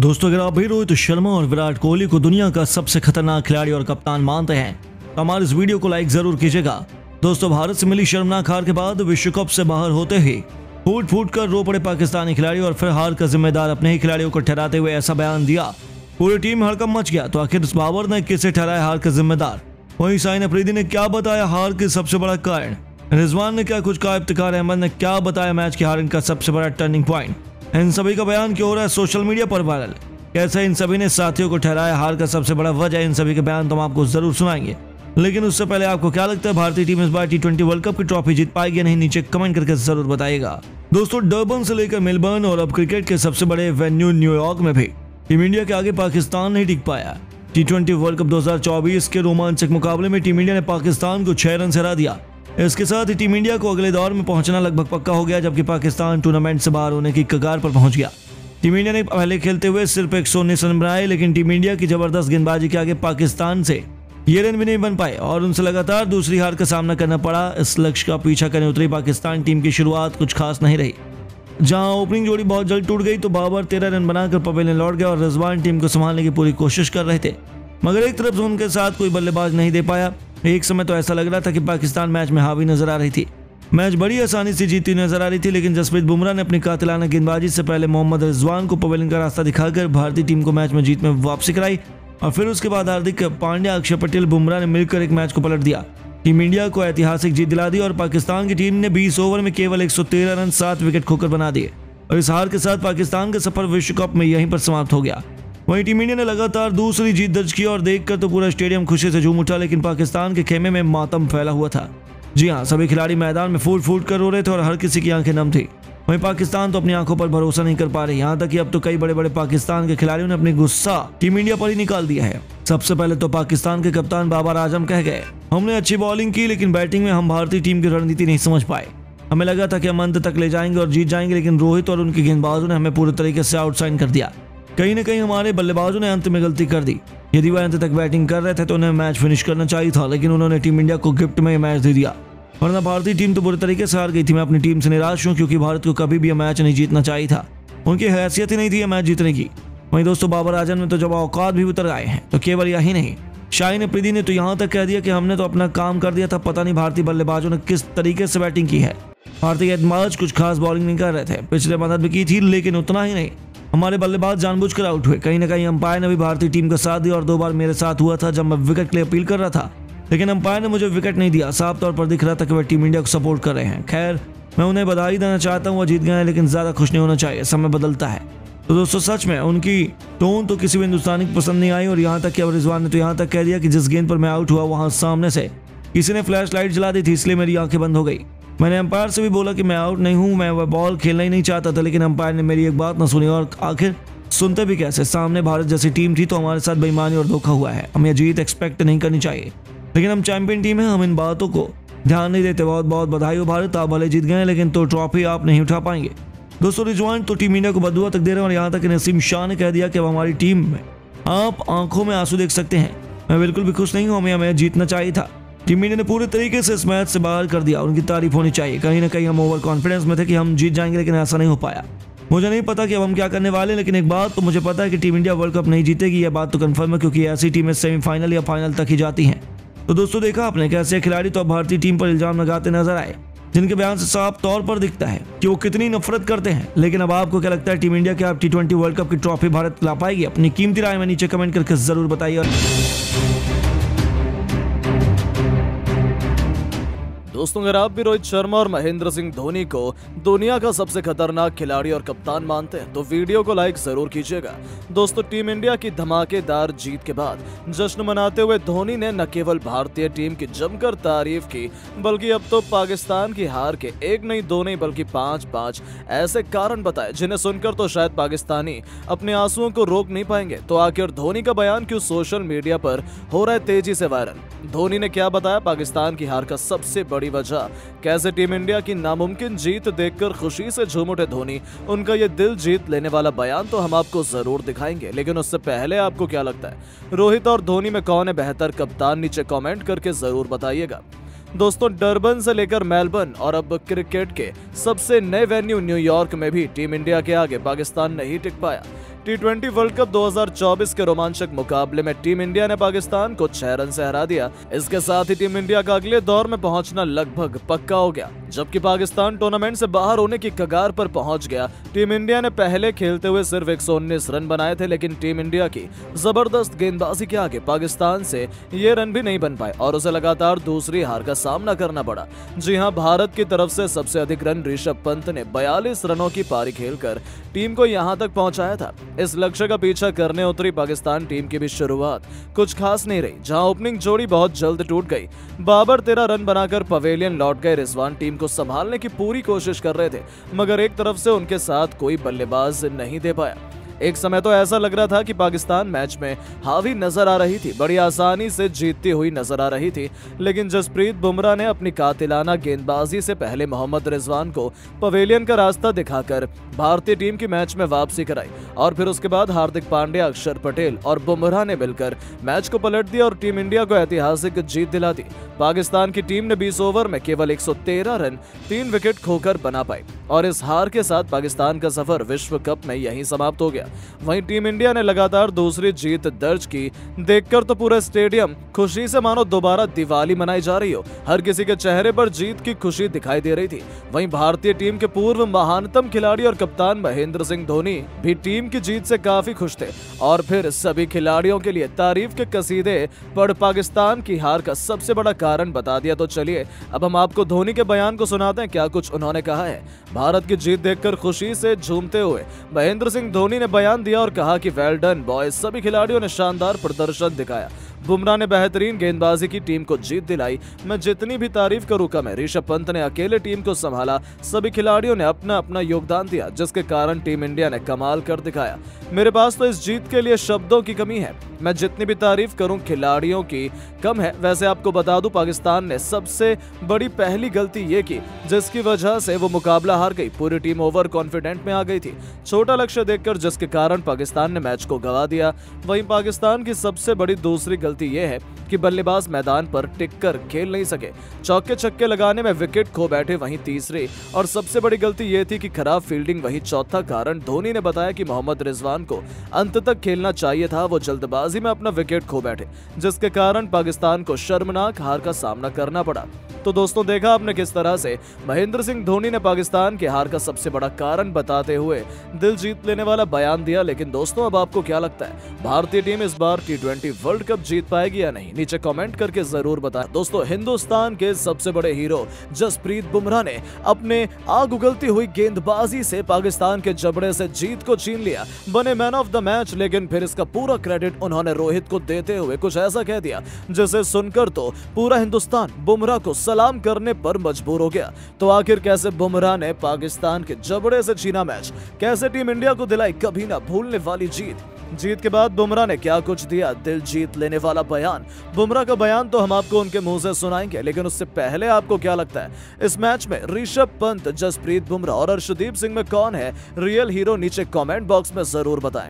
दोस्तों, अगर आप भी रोहित शर्मा और विराट कोहली को दुनिया का सबसे खतरनाक खिलाड़ी और कप्तान मानते हैं तो हमारे इस वीडियो को लाइक जरूर कीजिएगा। दोस्तों, भारत से मिली शर्मनाक हार के बाद विश्व कप से बाहर होते ही फूट फूट कर रो पड़े पाकिस्तानी खिलाड़ी और फिर हार का जिम्मेदार अपने ही खिलाड़ियों को ठहराते हुए ऐसा बयान दिया। पूरी टीम में हड़कंप मच गया। तो आखिर इस बाबर ने किसे ठहराया हार का जिम्मेदार? वहीं शाहीन अफरीदी ने क्या बताया हार के सबसे बड़ा कारण? रिजवान ने क्या कुछ कहा? इफ्तिखार अहमद ने क्या बताया मैच की हार इनका सबसे बड़ा टर्निंग पॉइंट? इन सभी का बयान क्यों हो रहा है सोशल मीडिया पर वायरल? कैसे इन सभी ने साथियों को ठहराया हार का सबसे बड़ा वजह? इन सभी के बयान तो हम आपको जरूर सुनाएंगे, लेकिन उससे पहले आपको क्या लगता है भारतीय टीम इस बार T20 वर्ल्ड कप की ट्रॉफी जीत पाएगी या नहीं? नीचे कमेंट करके जरूर बताइएगा। दोस्तों, डरबन से लेकर मेलबर्न और अब क्रिकेट के सबसे बड़े वेन्यू न्यूयॉर्क में भी टीम इंडिया के आगे पाकिस्तान नहीं टिक पाया। T20 वर्ल्ड कप 2024 के रोमांचक मुकाबले में टीम इंडिया ने पाकिस्तान को 6 रन से हरा दिया। इसके साथ ही टीम इंडिया को अगले दौर में पहुंचना लगभग पक्का हो गया, जबकि पाकिस्तान टूर्नामेंट से बाहर होने की कगार पर पहुंच गया। टीम इंडिया ने पहले खेलते हुए सिर्फ 119 रन बनाए, लेकिन टीम इंडिया की जबरदस्त गेंदबाजी के आगे पाकिस्तान से ये रन भी नहीं बन पाए और उनसे लगातार दूसरी हार का सामना करना पड़ा। इस लक्ष्य का पीछा करने उतरी पाकिस्तान टीम की शुरुआत कुछ खास नहीं रही। जहां ओपनिंग जोड़ी बहुत जल्द टूट गई तो बाबर 13 रन बनाकर पवेलियन लौट गया और रिजवान टीम को संभालने की पूरी कोशिश कर रहे थे, मगर एक तरफ से उनके साथ कोई बल्लेबाज नहीं दे पाया। एक समय तो ऐसा लग रहा था कि पाकिस्तान मैच में हावी नजर आ रही थी, मैच बड़ी आसानी से जीती नजर आ रही थी, लेकिन जसप्रीत बुमराह ने अपनी कातिलाना गेंदबाजी से पहले मोहम्मद रिजवान को पवेलियन का रास्ता दिखाकर भारतीय टीम को मैच में जीत में वापसी कराई और फिर उसके बाद हार्दिक पांड्या, अक्षर पटेल, बुमराह ने मिलकर एक मैच को पलट दिया। टीम इंडिया को ऐतिहासिक जीत दिला दी और पाकिस्तान की टीम ने 20 ओवर में केवल 113 रन 7 विकेट खोकर बना दिए और इस हार के साथ पाकिस्तान का सफर विश्व कप में यहीं पर समाप्त हो गया। वहीं टीम इंडिया ने लगातार दूसरी जीत दर्ज की और देखकर तो पूरा स्टेडियम खुशी से झूम उठा, लेकिन पाकिस्तान के खेमे में मातम फैला हुआ था। जी हाँ, सभी खिलाड़ी मैदान में फूट फूट कर रो रहे थे और हर किसी की आंखें नम थी। वहीं पाकिस्तान तो अपनी आंखों पर भरोसा नहीं कर पा रही, यहाँ तक कि अब तो कई बड़े बड़े पाकिस्तान के खिलाड़ियों ने अपनी गुस्सा टीम इंडिया पर ही निकाल दिया है। सबसे पहले तो पाकिस्तान के कप्तान बाबर आजम कह गए, हमने अच्छी बॉलिंग की लेकिन बैटिंग में हम भारतीय टीम की रणनीति नहीं समझ पाए। हमें लगा था कि हम अंत तक ले जाएंगे और जीत जाएंगे, लेकिन रोहित और उनके गेंदबाजों ने हमें पूरे तरीके से आउटसाइड कर दिया। कहीं न कहीं हमारे बल्लेबाजों ने अंत में गलती कर दी। यदि वह अंत तक बैटिंग कर रहे थे तो उन्हें मैच फिनिश करना चाहिए था, लेकिन उन्होंने टीम इंडिया को गिफ्ट में मैच दे दिया, वरना भारतीय टीम तो बुरी तरीके से हार गई थी। मैं अपनी टीम से निराश हूं क्योंकि भारत को कभी भी यह मैच नहीं जीतना चाहिए था, उनकी हैसियत ही नहीं थी यह मैच जीतने की। वहीं दोस्तों, बाबर आजम ने तो जब औकात भी उतर आए हैं तो केवल यही नहीं, शाहीन अफरीदी ने तो यहाँ तक कह दिया कि हमने तो अपना काम कर दिया था, पता नहीं भारतीय बल्लेबाजों ने किस तरीके से बैटिंग की है। भारतीय गेंदबाज कुछ खास बॉलिंग नहीं कर रहे थे, पिछले मदद भी की थी, लेकिन उतना ही नहीं, हमारे बल्लेबाज जानबूझकर आउट हुए। कहीं ना कहीं अंपायर ने भी भारतीय टीम का साथ दिया और 2 बार मेरे साथ हुआ था जब मैं विकेट के लिए अपील कर रहा था, लेकिन अंपायर ने मुझे विकेट नहीं दिया। साफ तौर पर दिख रहा था कि वह टीम इंडिया को सपोर्ट कर रहे हैं। खैर, मैं उन्हें बधाई देना चाहता हूँ, वो जीत गए, लेकिन ज्यादा खुश नहीं होना चाहिए, समय बदलता है। तो दोस्तों, सच में उनकी टोन तो किसी भी हिंदुस्तानी को पसंद नहीं आई और यहाँ तक कि अब रिजवान ने तो यहाँ तक कह दिया कि जिस गेंद पर मैं आउट हुआ वहाँ सामने से किसी ने फ्लैश लाइट जला दी थी, इसलिए मेरी आंखें बंद हो गई। मैंने अंपायर से भी बोला कि मैं आउट नहीं हूँ, मैं वह बॉल खेलना ही नहीं चाहता था, लेकिन अंपायर ने मेरी एक बात न सुनी और आखिर सुनते भी कैसे? सामने भारत जैसी टीम थी तो हमारे साथ बेईमानी और धोखा हुआ है, हमें जीत एक्सपेक्ट नहीं करनी चाहिए, लेकिन हम चैंपियन टीम है, हम इन बातों को ध्यान नहीं देते। बहुत बहुत बधाई हो भारत, आप भले जीत गए लेकिन तो ट्रॉफी आप नहीं उठा पाएंगे। दोस्तों, रिजवान तो टीम इंडिया को बदुआ तक दे रहे हैं और यहाँ तक कि नसीम शाह ने कह दिया कि अब हमारी टीम में आप आंखों में आंसू देख सकते हैं। मैं बिल्कुल भी खुश नहीं हूँ, हमें मैच जीतना चाहिए था। टीम इंडिया ने पूरे तरीके से इस मैच से बाहर कर दिया, उनकी तारीफ होनी चाहिए। कहीं ना कहीं हम ओवर कॉन्फिडेंस में थे कि हम जीत जाएंगे, लेकिन ऐसा नहीं हो पाया। मुझे नहीं पता कि अब हम क्या करने वाले, लेकिन एक बात तो मुझे पता है कि टीम इंडिया वर्ल्ड कप नहीं जीतेगी, यह बात तो कंफर्म है, क्योंकि ऐसी टीमें सेमीफाइनल या फाइनल तक ही जाती हैं। तो दोस्तों, देखा आपने कैसे खिलाड़ी तो अब भारतीय टीम पर इल्जाम लगाते नजर आए, जिनके बयान से साफ तौर पर दिखता है कि वो कितनी नफरत करते हैं। लेकिन अब आपको क्या लगता है, टीम इंडिया क्या अब T20 वर्ल्ड कप की ट्रॉफी भारत ला पाएगी? अपनी कीमती राय में नीचे कमेंट करके जरूर बताइए। दोस्तों, अगर आप भी रोहित शर्मा और महेंद्र सिंह धोनी को दुनिया का सबसे खतरनाक खिलाड़ी और कप्तान मानते हैं तो वीडियो को लाइक जरूर कीजिएगा। दोस्तों, टीम इंडिया की धमाकेदार जीत के बाद जश्न मनाते हुए धोनी ने न केवल भारतीय टीम की जमकर तारीफ की, बल्कि अब तो पाकिस्तान की हार के 1 नहीं 2 नहीं बल्कि 5 ऐसे कारण बताए जिन्हें सुनकर तो शायद पाकिस्तानी अपने आंसुओं को रोक नहीं पाएंगे। तो आखिर धोनी का बयान क्यों सोशल मीडिया पर हो रहा है तेजी से वायरल? धोनी ने क्या बताया पाकिस्तान की हार का सबसे बड़ी वजह? कैसे टीम इंडिया की नामुमकिन जीत देखकर खुशी से झूम उठे धोनी? उनका ये दिल जीत लेने वाला बयान तो हम आपको जरूर दिखाएंगे, लेकिन उससे पहले आपको क्या लगता है, रोहित और धोनी में कौन है बेहतर कप्तान? नीचे कमेंट करके जरूर बताइएगा। दोस्तों, डरबन से लेकर मेलबर्न और अब क्रिकेट के सबसे नए वेन्यू न्यूयॉर्क में भी टीम इंडिया के आगे पाकिस्तान नहीं टिक पाया। T20 वर्ल्ड कप 2024 के रोमांचक मुकाबले में टीम इंडिया ने पाकिस्तान को 6 रन से हरा दिया। इसके साथ ही टीम इंडिया का अगले दौर में पहुंचना लगभग पक्का हो गया। जबकि पाकिस्तान टूर्नामेंट से बाहर होने की कगार पर पहुंच गया। टीम इंडिया ने पहले खेलते हुए सिर्फ 119 रन बनाए थे, लेकिन टीम इंडिया की जबरदस्त गेंदबाजी के आगे पाकिस्तान से ये रन भी नहीं बन पाए और उसे लगातार दूसरी हार का सामना करना पड़ा। जी हां, भारत की तरफ से सबसे अधिक रन ऋषभ पंत ने 42 रनों की पारी खेलकर टीम को यहां तक पहुंचाया था। इस लक्ष्य का पीछा करने उतरी पाकिस्तान टीम की भी शुरुआत कुछ खास नहीं रही, जहां ओपनिंग जोड़ी बहुत जल्द टूट गई। बाबर 13 रन बनाकर पवेलियन लौट गए। रिजवान टीम को संभालने की पूरी कोशिश कर रहे थे, मगर एक तरफ से उनके साथ कोई बल्लेबाज नहीं दे पाया। एक समय तो ऐसा लग रहा था कि पाकिस्तान मैच में हावी नजर आ रही थी, बड़ी आसानी से जीतती हुई नजर आ रही थी, लेकिन जसप्रीत बुमराह ने अपनी कातिलाना गेंदबाजी से पहले मोहम्मद रिजवान को पवेलियन का रास्ता दिखाकर भारतीय टीम की मैच में वापसी कराई और फिर उसके बाद हार्दिक पांड्या, अक्षर पटेल और बुमराह ने मिलकर मैच को पलट दिया और टीम इंडिया को ऐतिहासिक जीत दिला दी। पाकिस्तान की टीम ने 20 ओवर में केवल 113 रन 3 विकेट खोकर बना पाई और इस हार के साथ पाकिस्तान का सफर विश्व कप में यहीं समाप्त हो गया। वहीं टीम इंडिया ने लगातार दूसरी जीत दर्ज की। देखकर तो पूरा स्टेडियम खुशी से मानो दोबारा दिवाली मनाई जा रही हो। हर किसी के चेहरे पर जीत की खुशी दिखाई दे रही थी। वहीं भारतीय टीम के पूर्व महानतम खिलाड़ी और कप्तान महेंद्र सिंह धोनी भी टीम की जीत से काफी खुश थे और फिर सभी खिलाड़ियों के लिए तारीफ के कसीदे पढ़ पाकिस्तान की हार का सबसे बड़ा कारण बता दिया। तो चलिए अब हम आपको धोनी के बयान को सुनाते हैं, क्या कुछ उन्होंने कहा है। भारत की जीत देखकर खुशी से झूमते हुए महेंद्र सिंह धोनी ने बयान दिया और कहा कि वेल डन बॉयज, सभी खिलाड़ियों ने शानदार प्रदर्शन दिखाया। बुमराह ने बेहतरीन गेंदबाजी की टीम को जीत दिलाई। मैं जितनी भी तारीफ करूं कम है। ऋषभ पंत ने अकेले टीम को संभाला। सभी खिलाड़ियों ने अपना अपना योगदान दिया, जिसके कारण टीम इंडिया ने कमाल कर दिखाया। मेरे पास तो इस जीत के लिए शब्दों की कमी है। मैं जितनी भी तारीफ करूं खिलाड़ियों की कम है। वैसे आपको बता दूं, पाकिस्तान ने सबसे बड़ी पहली गलती ये की जिसकी वजह से वो मुकाबला हार गई। पूरी टीम ओवर कॉन्फिडेंट में आ गई थी, छोटा लक्ष्य देखकर, जिसके कारण पाकिस्तान ने मैच को गंवा दिया। वहीं पाकिस्तान की सबसे बड़ी दूसरी गलती ये है कि बल्लेबाज मैदान पर टिककर खेल नहीं सके, चौके छक्के लगाने में विकेट खो बैठे। वहीं तीसरी और सबसे बड़ी गलती ये थी कि खराब फील्डिंग। वहीं चौथा कारण धोनी ने बताया कि मोहम्मद रिजवान को अंत तक खेलना चाहिए था, वो जल्दबाजी में अपना विकेट खो बैठे, जिसके कारण पाकिस्तान को शर्मनाक हार का सामना करना पड़ा। तो दोस्तों, देखा आपने किस तरह से महेंद्र सिंह धोनी ने पाकिस्तान के हार का सबसे बड़ा कारण बताते हुए दिल जीत लेने वाला बयान दिया। लेकिन दोस्तों, अब आपको क्या लगता है, भारतीय टीम इस बार T20 वर्ल्ड कप जीत पाएगी या नहीं? नीचे कमेंट करके जरूर बताएं। दोस्तों, हिंदुस्तान के सबसे बड़े हीरो जसप्रीत बुमराह ने अपने आग उगलती हुई गेंदबाजी से पाकिस्तान के जबड़े से जीत को छीन लिया, बने मैन ऑफ द मैच। लेकिन फिर इसका पूरा क्रेडिट उन्होंने रोहित को देते हुए कुछ ऐसा कह दिया जिसे सुनकर तो पूरा हिंदुस्तान बुमराह को सलाम करने पर मजबूर हो गया। तो आखिर कैसे बुमराह ने पाकिस्तान के जबड़े से छीना मैच, कैसे टीम इंडिया को दिलाई कभी ना भूलने वाली जीत के बाद बुमराह ने क्या कुछ दिया दिल जीत लेने वाला बयान। बुमराह का बयान तो हम आपको उनके मुंह से सुनाएंगे, लेकिन उससे पहले आपको क्या लगता है, इस मैच में ऋषभ पंत, जसप्रीत बुमराह और अर्शदीप सिंह में कौन है रियल हीरो? नीचे कमेंट बॉक्स में जरूर बताएं।